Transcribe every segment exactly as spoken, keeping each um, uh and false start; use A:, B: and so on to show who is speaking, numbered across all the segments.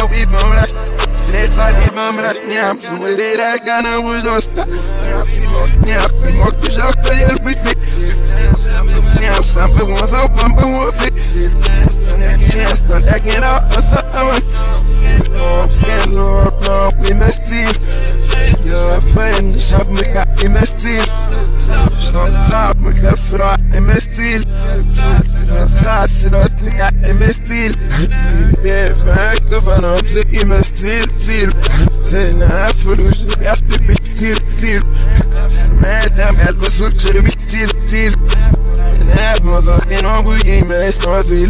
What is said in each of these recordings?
A: be bumming. Let's I did bumming. Yeah, I'm so with it. I got no was on stop. Yeah, I'm more to shock the hell we fit. Yeah, I'm something once I bump and one fit. Yeah, start acting out or something. I'm scared, Lord, no, we must see. Yeah, friend, shop me got M S T. Shop stop me got fra M S T. Sass it me got M S T. Yeah, back the van up the M S T. Ten half for the best big deal deal. Madam, I was switch to the big deal deal. And that mother in all good game is no deal.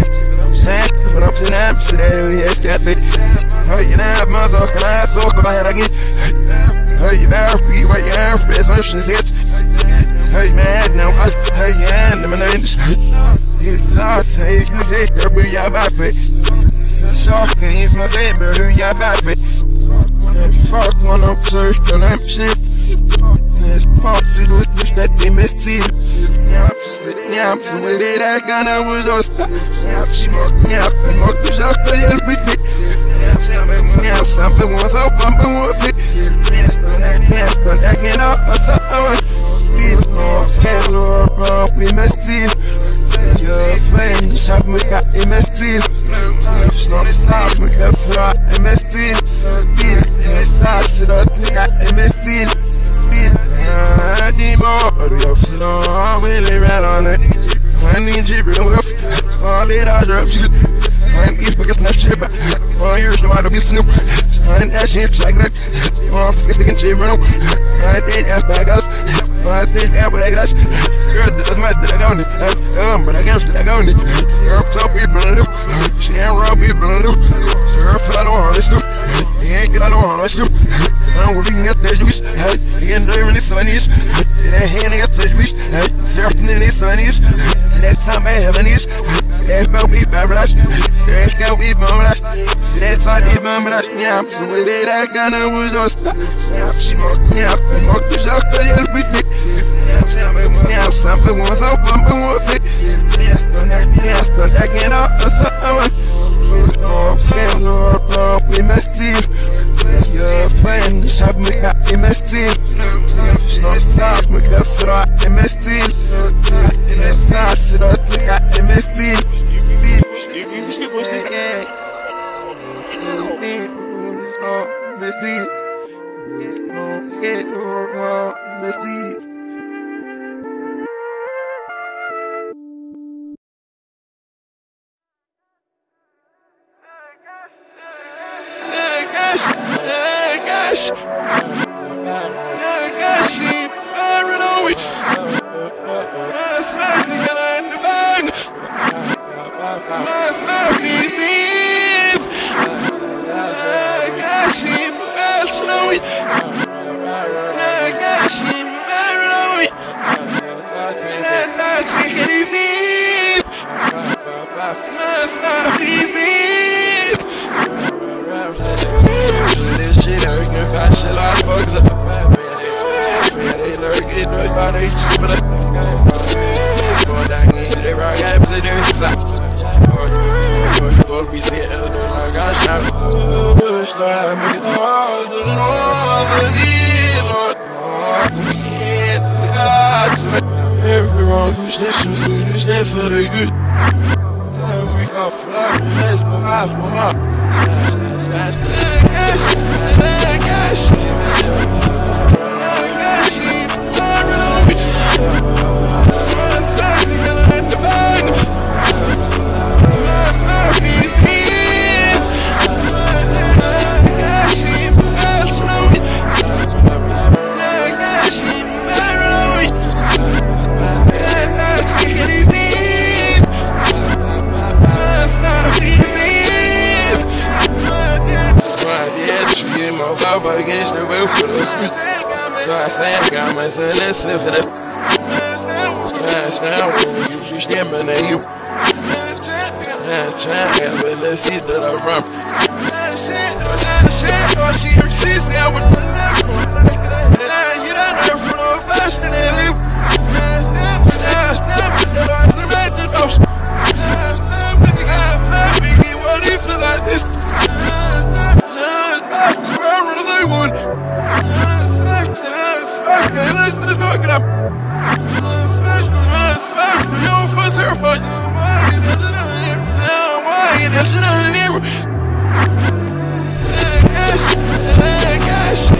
A: But I'm saying I'm saying yes, got me. Hey, you know, mother, can I talk about it again? Hey, you better be what you are, best options it. Hey, man, now I hey, yeah, I'm an English. It's us, hey, you take your booty out of it. It's shocking, it's my neighbor who you have out of it. Fuck one up, search the lamp shift. It's possible to push that they missed it. Yeah, I'm so with it, I got no was on stop. Yeah, I'm more to shock the hell we fit. Yeah, something was up, bumping one fit. Yeah, start acting out or something. I'm scared, Lord, bro, we must steal. Your friend, shop me got M S T. Stop, stop, me got fra M S T. Sass it up, me got M S T. I need more of the option, I really ran on it. I need you, real rough. All it all drops you. I ain't eat because not shit, but all yours no matter be snoop. I ain't that shit like that. I'm skipping shit, bro. I did that bag us. I said that, but I got girl, it doesn't matter that I got it. Um, but I guess that I got it. Girl, top people in the loop. She ain't raw people in the loop. Sir, I don't want to do. He ain't get I don't want to do. I don't really get that juice. He ain't doing this Spanish. He ain't get that juice. Certainly Spanish. Next time I have an ish. That's about me, paradise. That's got me, paradise. That's how they paradise. Yeah, I'm so with it. I got no was on stop. Yeah, I'm more to shock the hell we fit. Yeah, something was up, bumping one fit. Yeah, start acting out or something. I'm scared, Lord, bro, we must steal. Your friend, shop me got M S T. Stop, stop, me got fra M S T. Sass it up, me got M S T. Scared, Lord, M S T. Hey, gosh, hey, gosh, she paranoid. I smash me, got her in the bag. I smash me, beep. Hey, gosh, she paranoid. Hey, gosh, she paranoid. Hey, gosh, she beep. I smash me, beep. This shit hurt, if I shit like bugs up. They lurking, no, it's not each, but I go down into the rock, I have to do it. You thought we see it, oh gosh, now. Push, Lord, I make it all, the Lord, the Lord, it's the God. Everyone who's listening to this, that's for the good. We got fly, let's go out, come on. Gosh, gosh, gosh, against the will for the so I say I got myself, let's see for the now, you fish them and you try, but let's see that I run. She exists now with the you don't know for no fashion and live. What if like this? boy. That's what I'm here. Gosh,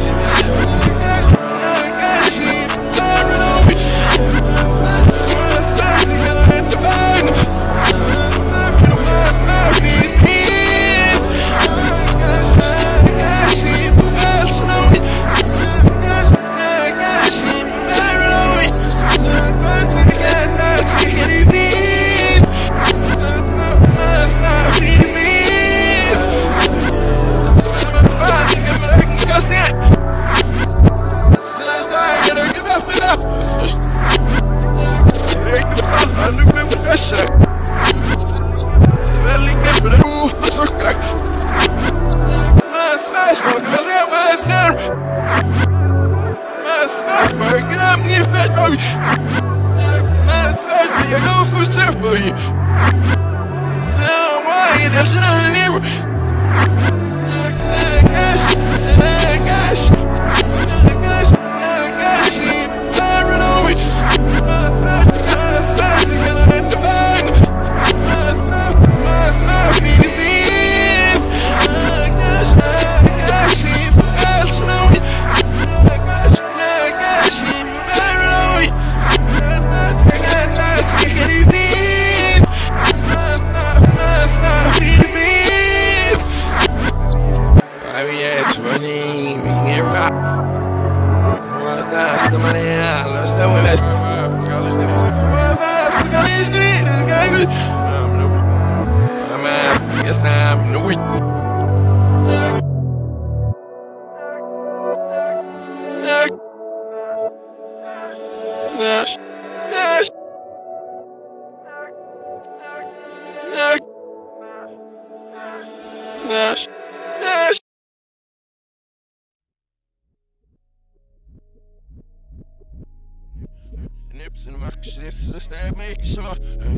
A: Nips and my shit, so that makes sure.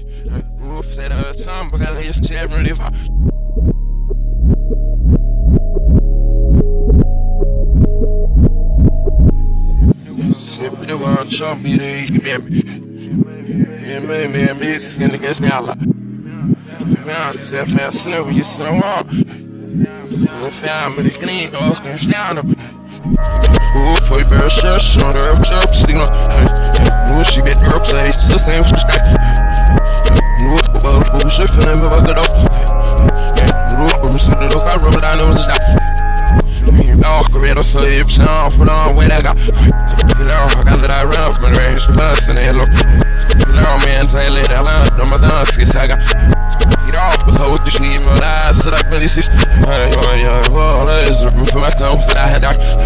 A: Roof said a time, but I lay his chair and live. Sip the one, chump me, they can be. Yeah, man, man, this in the guest gala. Man, I said, man, snow, you so wrong. The family clean, off and down. Ooh, foi per shush on the chop signal. Ooh, she bit her upside, it's the same stack. Ooh, well, who's she feeling me? I got up. Ooh, I'm still the look, I rub it, I know it's that. Oh, Corredo, so if you're on for the way that I got. You know, I got that I run up, but I ain't plus, and they look. You know, man, I lay that line, no, my dance, I got. Get off, was hold the shit, but I said I really see. Well, that is a roof of my toes that I had.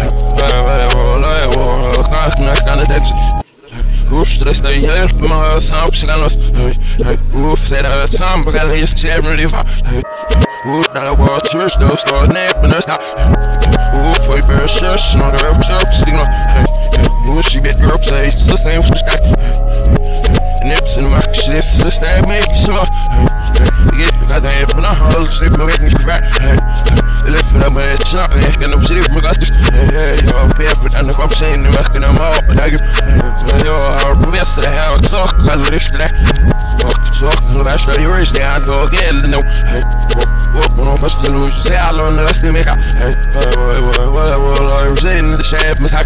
A: Rush to the state, help my son, she got lost. Roof said a time, but I lay his chair and live. Ooh, now I was church, they'll start napping us now. Ooh, for a pair of shirts, on the church signal. Ooh, she bit her up, say it's the same for the sky. Nips and my shit, so that make you smart. Yeah, because I ain't from the hall, sleep, my making you cry. Lift it up, man, it's not, I ain't got no shit, my gosh. Yeah, you're barefoot, and I'm saying, I'm asking them all, but I give. Yo, I'm best to the hell, talk, I live to that. Talk, talk, last day, you're rich, I don't get it, no. Walk on, much to lose, say, I learned the last thing, make out. What I'm saying, the shape, Miss Hack.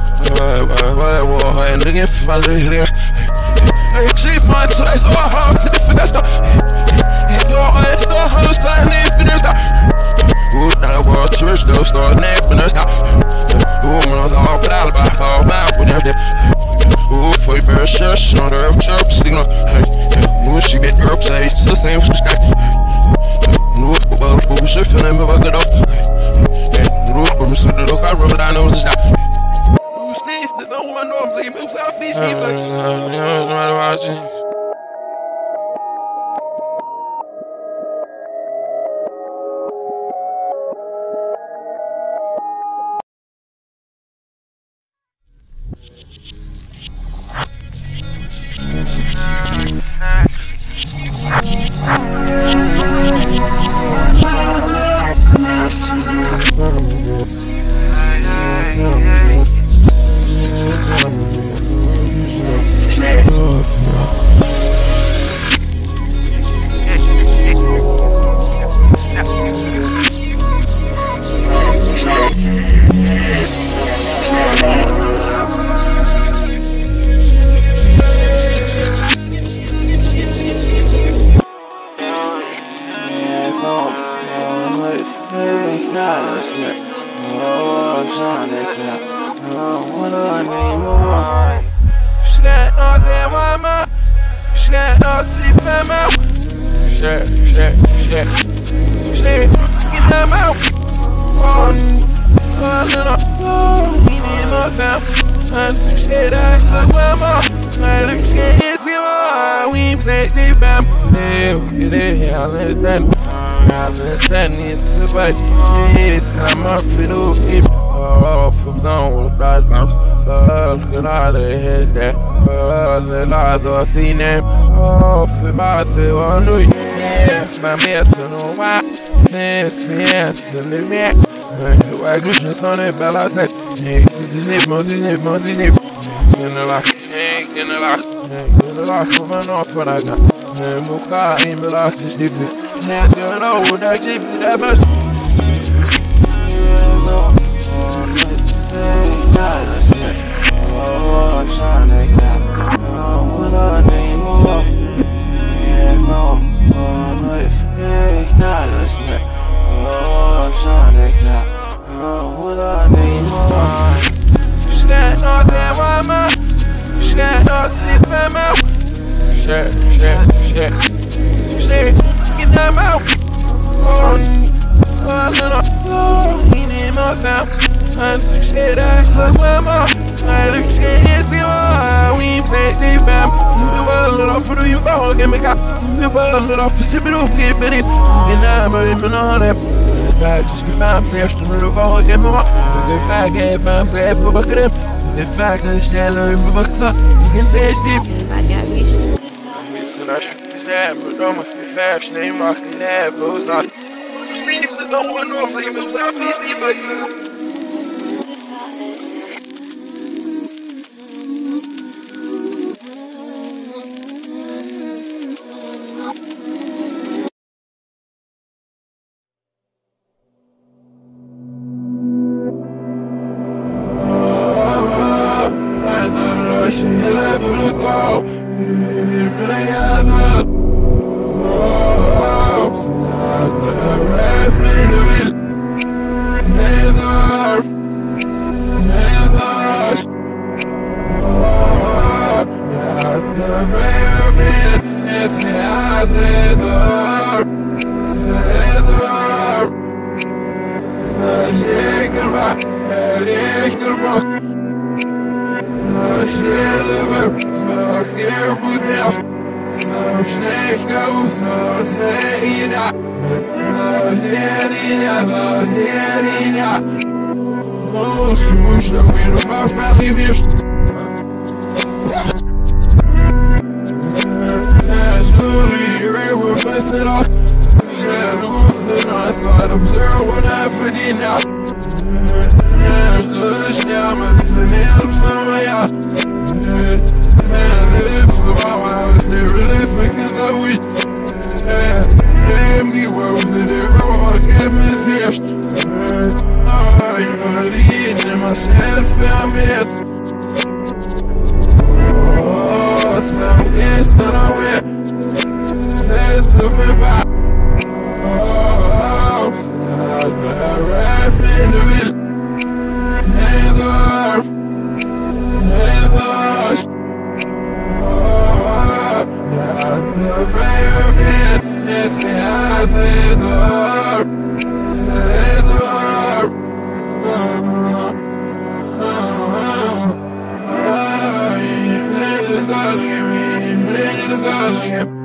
A: And again, if I live here. I achieve mine, so that's all hard for the figure. It's the host, I need to finish that. Ooh, now the world church, they'll start napping us now. Ooh, when I was all but out about fall out with everything. Ooh, for your church, on the church signal. Ooh, she bit her up, say it's the same for the sky. Ooh, well, ooh, she feeling me, I get off. Ooh, I'm just gonna look, I rub it, I know it's not. Ooh, sneeze, there's no one normally moves out, feet, keep like. Shit, shit, shit, shit, get them out. Oh, little, oh, he need more time. I'm some shit, I still want more. I look at his game, we play the bam. Hey, we get it, I'll let that. I'll let that need somebody. Yes, I'm up for those people. Oh, from zone with blood bombs. So, look at all the head there. Oh, the laws are seen them. Oh, for myself, I knew you. Yes, my mess, I know why. Sense, yes, and the man. Why good you son of Bella said, hey, this is it, most in it, most in it. In the lock, hey, in the lock, hey, in the lock, come on off what I got. Hey, Muka, in the lock, just dip it. Hey, you know, that jeep, that much. Oh, I'm trying to get oh, what I need more. Yeah, no, oh, no, if you not listening. Oh, I'm trying to get oh, what I need more. She got no damn mama. She got no sleep in my mouth. Shit, shit, shit, shit, get them out. Oh, oh, little, oh, he need more time. I'm some shit, I still want more. I look at his game, we play the bam. You will little for the you go, get me up. You will little for the middle, keep it in. And I'm even on them. I just get my say, I should move on, get me up. If I get my say, I look at him. So if I can shell him, you can taste deep.
B: I got reached.
A: I'm missing a shit, is that, but don't must be fast, name like that, but it's not. Please, don't want to know, but you move out, please, leave it. She let me go. You really have it. Oh, I'm not me to be. Hands off. Hands off. Oh, I'm not me. It's the eyes is up. Says up. Says shake it back. Head is good. Shilver, so here with them. So schlecht aus, so sehina. So sehina, so sehina. Oh, swoosh, the wind of our belly fish. Slowly, we're busting off. Shadows, the nice side of zero, when I forget now. Lush, yeah, I'm sitting up somewhere. Man, if so, I was there, really sick as a week. And me, what was in there? Oh, I can't miss here. Oh, you're gonna eat in my shed, fam, yes. Oh, some is that I wear. Says something about. Oh, I'm sad, but I rap in the middle. Hands off, hands off. Oh, yeah, the brave man, yes, yeah, says off, says off. Oh, oh, oh, he made us all give me, he made us all give me.